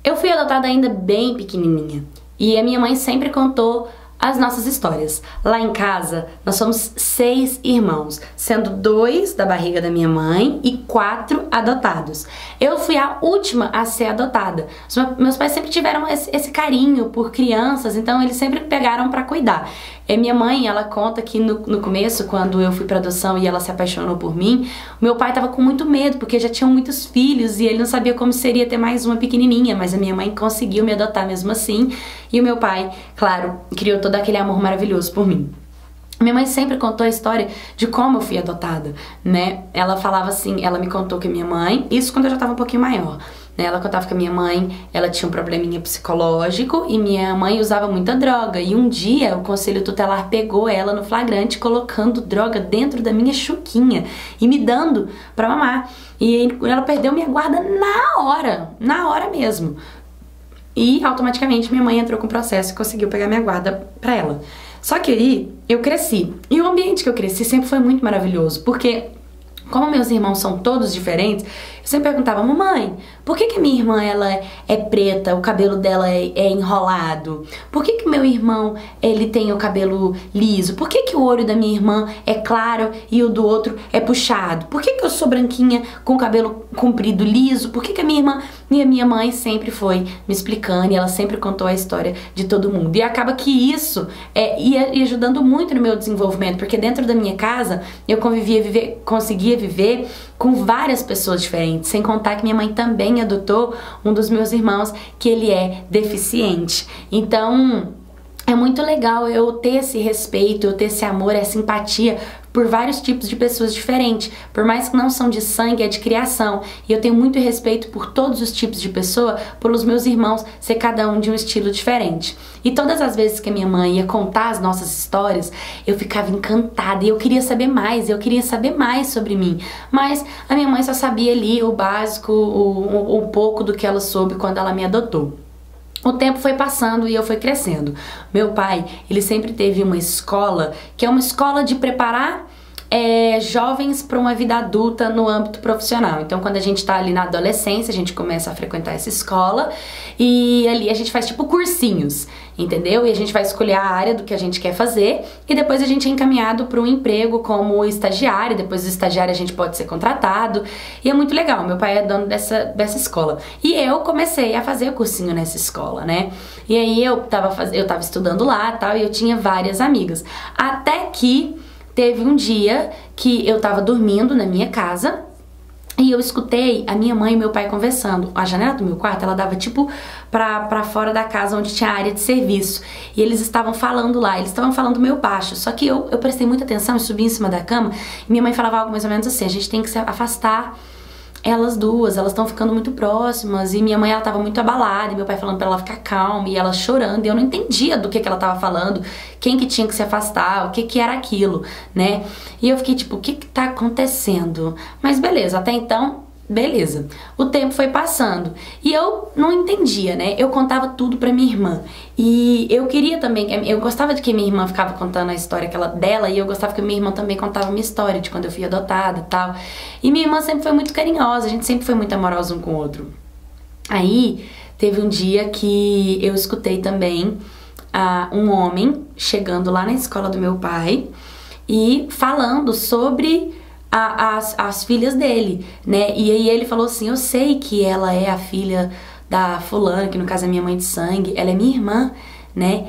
Eu fui adotada ainda bem pequenininha e a minha mãe sempre contou as nossas histórias. Lá em casa, nós somos 6 irmãos, sendo 2 da barriga da minha mãe e 4 adotados. Eu fui a última a ser adotada. Meus pais sempre tiveram esse carinho por crianças, então eles sempre pegaram pra cuidar. Minha mãe, ela conta que no começo, quando eu fui pra adoção e ela se apaixonou por mim, meu pai tava com muito medo, porque já tinham muitos filhos e ele não sabia como seria ter mais uma pequenininha, mas a minha mãe conseguiu me adotar mesmo assim, e o meu pai, claro, criou todo aquele amor maravilhoso por mim. Minha mãe sempre contou a história de como eu fui adotada, né? Ela falava assim, ela me contou que a minha mãe, isso quando eu já tava um pouquinho maior, né? Ela contava que a minha mãe, ela tinha um probleminha psicológico e minha mãe usava muita droga. E um dia o conselho tutelar pegou ela no flagrante colocando droga dentro da minha chuquinha e me dando pra mamar. E ela perdeu minha guarda na hora mesmo. E automaticamente minha mãe entrou com o processo e conseguiu pegar minha guarda pra ela. Só que aí eu cresci. E o ambiente que eu cresci sempre foi muito maravilhoso, porque como meus irmãos são todos diferentes, eu sempre perguntava: mamãe, por que minha irmã ela é preta, o cabelo dela é enrolado? Por que meu irmão ele tem o cabelo liso? Por que o olho da minha irmã é claro e o do outro é puxado? Por que eu sou branquinha com cabelo comprido liso? Por que a minha irmã e a minha mãe sempre foi me explicando e ela sempre contou a história de todo mundo. E acaba que isso ia ajudando muito no meu desenvolvimento, porque dentro da minha casa eu conseguia viver com várias pessoas diferentes, sem contar que minha mãe também adotou um dos meus irmãos que ele é deficiente. Então é muito legal eu ter esse respeito, eu ter esse amor, essa empatia por vários tipos de pessoas diferentes, por mais que não são de sangue, é de criação. E eu tenho muito respeito por todos os tipos de pessoa, pelos meus irmãos ser cada um de um estilo diferente. E todas as vezes que a minha mãe ia contar as nossas histórias, eu ficava encantada e eu queria saber mais sobre mim. Mas a minha mãe só sabia ali o básico, um pouco do que ela soube quando ela me adotou. O tempo foi passando e eu fui crescendo. Meu pai, ele sempre teve uma escola, que é uma escola de preparar jovens para uma vida adulta no âmbito profissional. Então, quando a gente tá ali na adolescência, a gente começa a frequentar essa escola e ali a gente faz tipo cursinhos, entendeu? E a gente vai escolher a área do que a gente quer fazer e depois a gente é encaminhado para um emprego como estagiário. Depois do estagiário a gente pode ser contratado e é muito legal. Meu pai é dono dessa escola e eu comecei a fazer cursinho nessa escola, né? E aí eu tava estudando lá, tal, e eu tinha várias amigas, até que teve um dia que eu tava dormindo na minha casa e eu escutei a minha mãe e meu pai conversando. A janela do meu quarto, ela dava tipo pra fora da casa, onde tinha área de serviço. E eles estavam falando lá, eles estavam falando meio baixo. Só que eu prestei muita atenção e subi em cima da cama e minha mãe falava algo mais ou menos assim: a gente tem que se afastar elas duas, elas estão ficando muito próximas. E minha mãe, ela tava muito abalada, e meu pai falando pra ela ficar calma, e ela chorando, e eu não entendia do que ela tava falando, quem que tinha que se afastar, o que era aquilo, né? E eu fiquei tipo, o que tá acontecendo? Mas beleza, até então, beleza. O tempo foi passando e eu não entendia, né? Eu contava tudo pra minha irmã e eu queria também, eu gostava de que minha irmã ficava contando a história dela e eu gostava que minha irmã também contava a minha história de quando eu fui adotada e tal. E minha irmã sempre foi muito carinhosa, a gente sempre foi muito amorosa um com o outro. Aí teve um dia que eu escutei também um homem chegando lá na escola do meu pai e falando sobre as filhas dele, né? E aí ele falou assim: eu sei que ela é a filha da fulana, que no caso é minha mãe de sangue, ela é minha irmã, né?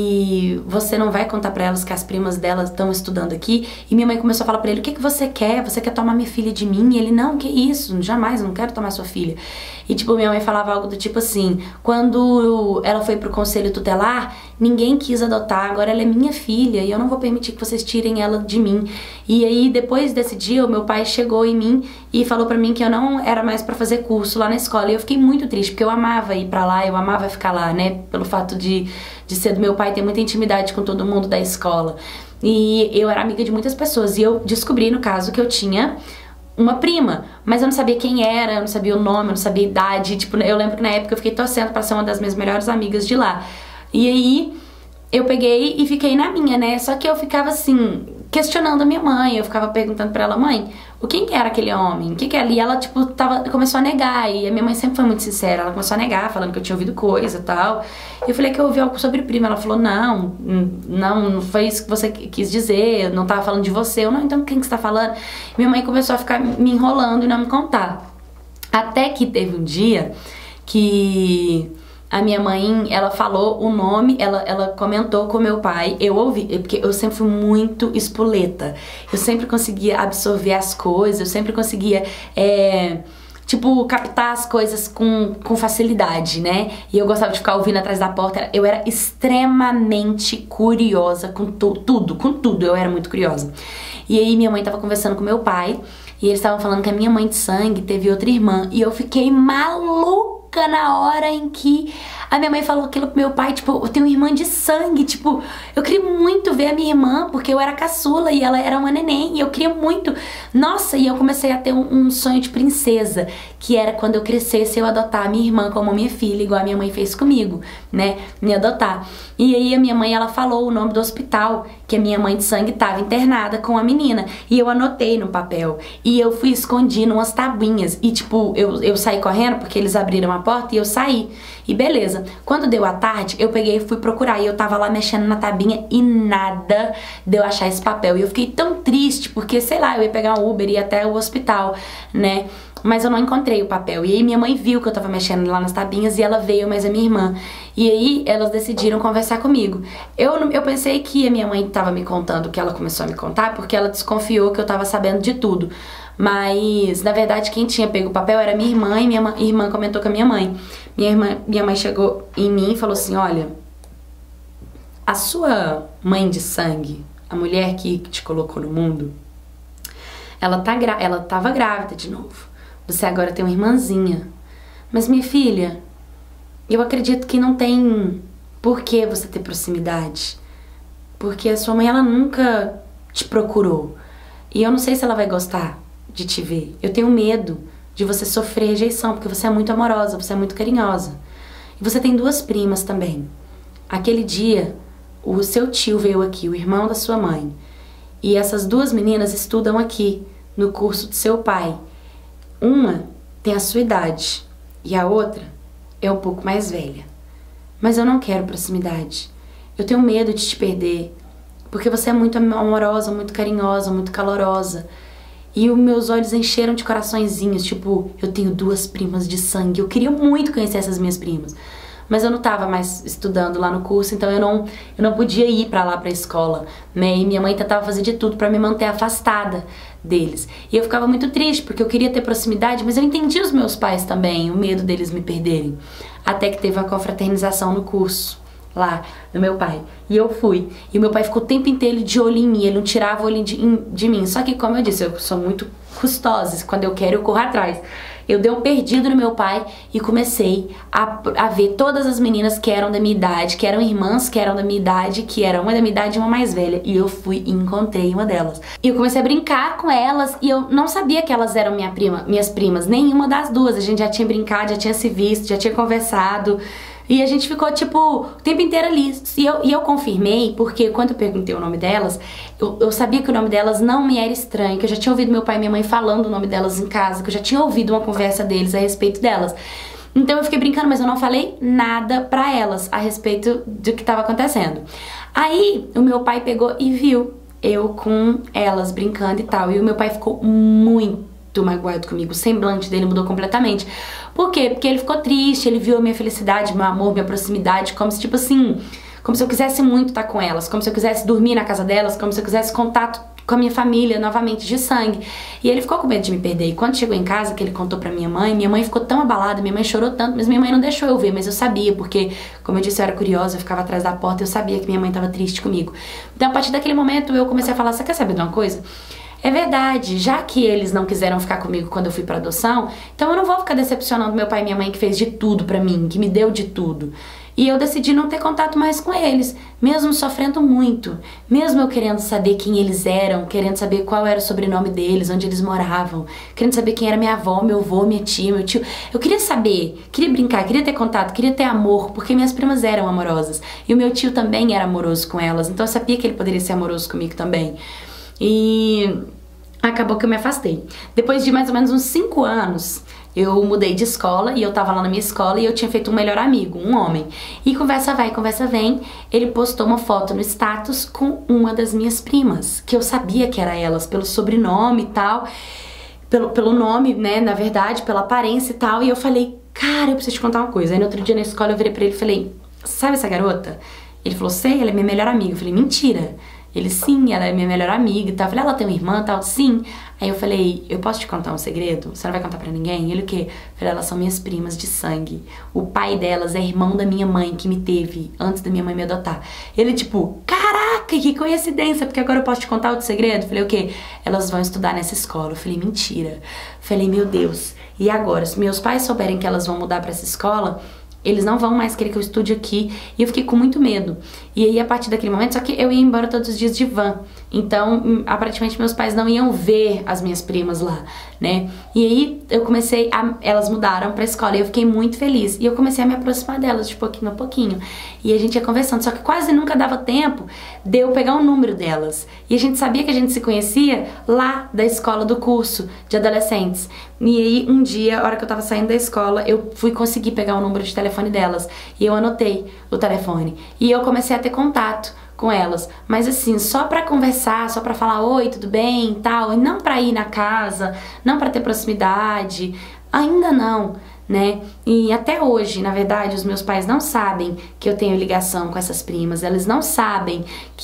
E você não vai contar pra elas que as primas delas estão estudando aqui? E minha mãe começou a falar pra ele: o que você quer? Você quer tomar minha filha de mim? E ele: não, que isso? Jamais, eu não quero tomar sua filha. E tipo, minha mãe falava algo do tipo assim: quando ela foi pro conselho tutelar, ninguém quis adotar, agora ela é minha filha e eu não vou permitir que vocês tirem ela de mim. E aí depois desse dia, o meu pai chegou em mim e falou pra mim que eu não era mais pra fazer curso lá na escola. E eu fiquei muito triste, porque eu amava ir pra lá, eu amava ficar lá, né? Pelo fato de ser do meu pai, ter muita intimidade com todo mundo da escola. E eu era amiga de muitas pessoas e eu descobri, no caso, que eu tinha uma prima, mas eu não sabia quem era, eu não sabia o nome, eu não sabia a idade. Tipo, eu lembro que na época eu fiquei torcendo pra ser uma das minhas melhores amigas de lá. E aí eu peguei e fiquei na minha, né? Só que eu ficava assim, questionando a minha mãe. Eu ficava perguntando pra ela, mãe, quem que era aquele homem? O que que era? E ela, tipo, começou a negar. E a minha mãe sempre foi muito sincera. Ela começou a negar, falando que eu tinha ouvido coisa e tal. E eu falei que eu ouvi algo sobre primo. Ela falou, não foi isso que você quis dizer. Eu não tava falando de você. Eu, não, então quem que você tá falando? E minha mãe começou a ficar me enrolando e não me contar. Até que teve um dia que a minha mãe, ela falou o nome, ela comentou com meu pai, eu ouvi, porque eu sempre fui muito espoleta, eu sempre conseguia absorver as coisas, eu sempre conseguia, tipo, captar as coisas com facilidade, né? E eu gostava de ficar ouvindo atrás da porta, eu era extremamente curiosa com tudo, eu era muito curiosa. E aí minha mãe tava conversando com meu pai, e eles estavam falando que a minha mãe de sangue teve outra irmã, e eu fiquei maluca na hora em que a minha mãe falou aquilo pro meu pai, tipo, eu tenho uma irmã de sangue, tipo, eu queria muito ver a minha irmã, porque eu era caçula e ela era uma neném, e eu queria muito, nossa, e eu comecei a ter um sonho de princesa, que era quando eu crescesse eu adotar a minha irmã como minha filha, igual a minha mãe fez comigo, né, me adotar. E aí a minha mãe, ela falou o nome do hospital, que a minha mãe de sangue estava internada com a menina, e eu anotei no papel, e eu fui escondendo umas tabuinhas, e tipo, eu saí correndo, porque eles abriram a porta, e eu saí, e beleza. Quando deu a tarde, eu peguei e fui procurar, e eu tava lá mexendo na tabinha, e nada de eu achar esse papel, e eu fiquei tão triste, porque, sei lá, eu ia pegar um Uber e ir até o hospital, né, mas eu não encontrei o papel. E aí minha mãe viu que eu tava mexendo lá nas tabinhas e ela veio, mas a minha irmã. E aí elas decidiram conversar comigo. Eu pensei que a minha mãe tava me contando o que ela começou a me contar, porque ela desconfiou que eu tava sabendo de tudo. Mas, na verdade, quem tinha pego o papel era minha irmã, e minha irmã comentou com a minha mãe. Minha mãe chegou em mim e falou assim, olha, a sua mãe de sangue, a mulher que te colocou no mundo, ela tava grávida de novo. Você agora tem uma irmãzinha. Mas minha filha, eu acredito que não tem por que você ter proximidade. Porque a sua mãe, ela nunca te procurou. E eu não sei se ela vai gostar de te ver. Eu tenho medo de você sofrer rejeição, porque você é muito amorosa, você é muito carinhosa. E você tem duas primas também. Aquele dia, o seu tio veio aqui, o irmão da sua mãe. E essas duas meninas estudam aqui, no curso do seu pai. Uma tem a sua idade e a outra é um pouco mais velha. Mas eu não quero proximidade. Eu tenho medo de te perder, porque você é muito amorosa, muito carinhosa, muito calorosa. E os meus olhos encheram de coraçõezinhos, tipo, eu tenho duas primas de sangue. Eu queria muito conhecer essas minhas primas. Mas eu não tava mais estudando lá no curso, então eu não podia ir pra lá pra escola, né? E minha mãe tentava fazer de tudo pra me manter afastada deles. E eu ficava muito triste, porque eu queria ter proximidade, mas eu entendi os meus pais também, o medo deles me perderem. Até que teve uma confraternização no curso, lá, do meu pai. E eu fui. E o meu pai ficou o tempo inteiro de olho em mim, ele não tirava o olho de mim. Só que, como eu disse, eu sou muito custosa, quando eu quero eu corro atrás. Eu dei um perdido no meu pai e comecei a ver todas as meninas que eram da minha idade, que eram irmãs que eram da minha idade, que era uma da minha idade e uma mais velha. E eu fui e encontrei uma delas. E eu comecei a brincar com elas e eu não sabia que elas eram minhas primas, nenhuma das duas. A gente já tinha brincado, já tinha se visto, já tinha conversado. E a gente ficou, tipo, o tempo inteiro ali. E eu confirmei, porque quando eu perguntei o nome delas, eu sabia que o nome delas não me era estranho, que eu já tinha ouvido meu pai e minha mãe falando o nome delas em casa, que eu já tinha ouvido uma conversa deles a respeito delas. Então eu fiquei brincando, mas eu não falei nada pra elas a respeito do que estava acontecendo. Aí o meu pai pegou e viu eu com elas brincando e tal. E o meu pai ficou muito magoado comigo, o semblante dele mudou completamente. Por quê? Porque ele ficou triste, ele viu a minha felicidade, meu amor, minha proximidade, como se, tipo assim, como se eu quisesse muito estar com elas, como se eu quisesse dormir na casa delas, como se eu quisesse contato com a minha família, novamente, de sangue. E ele ficou com medo de me perder. E quando chegou em casa, que ele contou pra minha mãe ficou tão abalada, minha mãe chorou tanto, mas minha mãe não deixou eu ver, mas eu sabia, porque, como eu disse, eu era curiosa, eu ficava atrás da porta, eu sabia que minha mãe tava triste comigo. Então, a partir daquele momento, eu comecei a falar, você quer saber de uma coisa? É verdade, já que eles não quiseram ficar comigo quando eu fui pra adoção, então eu não vou ficar decepcionando meu pai e minha mãe que fez de tudo pra mim, que me deu de tudo. E eu decidi não ter contato mais com eles, mesmo sofrendo muito, mesmo eu querendo saber quem eles eram, querendo saber qual era o sobrenome deles, onde eles moravam, querendo saber quem era minha avó, meu avô, minha tia, meu tio. Eu queria saber, queria brincar, queria ter contato, queria ter amor, porque minhas primas eram amorosas. E o meu tio também era amoroso com elas, então eu sabia que ele poderia ser amoroso comigo também. e acabou que eu me afastei. Depois de mais ou menos uns 5 anos, eu mudei de escola e eu tava lá na minha escola e eu tinha feito um melhor amigo, um homem. E conversa vai, conversa vem, ele postou uma foto no status com uma das minhas primas, que eu sabia que era elas, pelo sobrenome e tal, pelo nome, né, na verdade, pela aparência e tal. E eu falei, cara, eu preciso te contar uma coisa. Aí no outro dia na escola eu virei pra ele e falei, sabe essa garota? Ele falou, sei, ela é minha melhor amiga. Eu falei, mentira. Ele, sim, ela é minha melhor amiga e tal. Eu falei, ela tem uma irmã e tal? Sim. Aí eu falei, eu posso te contar um segredo? Você não vai contar pra ninguém? Ele, o quê? Eu falei, elas são minhas primas de sangue. O pai delas é irmão da minha mãe, que me teve antes da minha mãe me adotar. Ele, tipo, caraca, que coincidência, porque agora eu posso te contar outro segredo? Eu falei, o quê? Elas vão estudar nessa escola. Eu falei, mentira. Eu falei, meu Deus. E agora, se meus pais souberem que elas vão mudar pra essa escola, eles não vão mais querer que eu estude aqui. E eu fiquei com muito medo. E aí, a partir daquele momento, só que eu ia embora todos os dias de van. Então, aparentemente, meus pais não iam ver as minhas primas lá, né? E aí, elas mudaram pra escola e eu fiquei muito feliz. E eu comecei a me aproximar delas de pouquinho a pouquinho. E a gente ia conversando, só que quase nunca dava tempo de eu pegar o número delas. E a gente sabia que a gente se conhecia lá da escola do curso de adolescentes. E aí, um dia, a hora que eu tava saindo da escola, eu fui conseguir pegar o número de telefone delas. E eu anotei o telefone. E eu comecei a ter contato com elas, mas assim, só pra conversar, só pra falar oi, tudo bem e tal, e não pra ir na casa, não pra ter proximidade, ainda não, né? E até hoje, na verdade, os meus pais não sabem que eu tenho ligação com essas primas, eles não sabem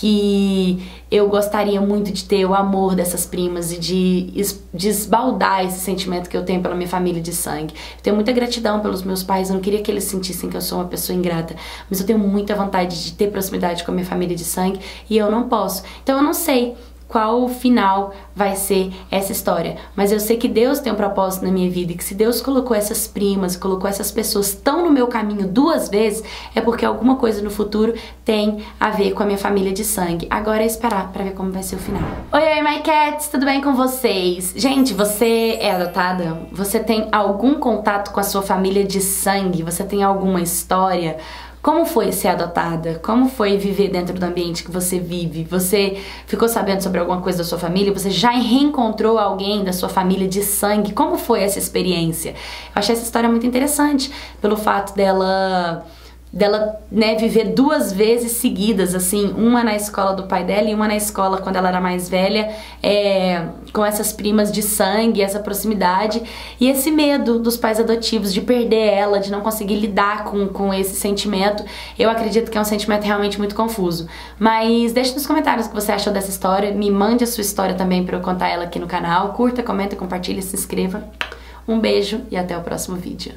que eu gostaria muito de ter o amor dessas primas e de esbaldar esse sentimento que eu tenho pela minha família de sangue. Eu tenho muita gratidão pelos meus pais, eu não queria que eles sentissem que eu sou uma pessoa ingrata, mas eu tenho muita vontade de ter proximidade com a minha família de sangue e eu não posso. Então eu não sei qual final vai ser essa história, mas eu sei que Deus tem um propósito na minha vida e que se Deus colocou essas primas, colocou essas pessoas tão no meu caminho 2 vezes, é porque alguma coisa no futuro tem a ver com a minha família de sangue. Agora é esperar pra ver como vai ser o final. Oi, my cats, tudo bem com vocês? Gente, você é adotada? Você tem algum contato com a sua família de sangue? Você tem alguma história? Como foi ser adotada? Como foi viver dentro do ambiente que você vive? Você ficou sabendo sobre alguma coisa da sua família? Você já reencontrou alguém da sua família de sangue? Como foi essa experiência? Eu achei essa história muito interessante, pelo fato dela, né, viver 2 vezes seguidas, assim, uma na escola do pai dela e uma na escola quando ela era mais velha, com essas primas de sangue, essa proximidade e esse medo dos pais adotivos de perder ela, de não conseguir lidar com esse sentimento. Eu acredito que é um sentimento realmente muito confuso. Mas deixa nos comentários o que você achou dessa história, me mande a sua história também pra eu contar ela aqui no canal. Curta, comenta, compartilha, se inscreva. Um beijo e até o próximo vídeo.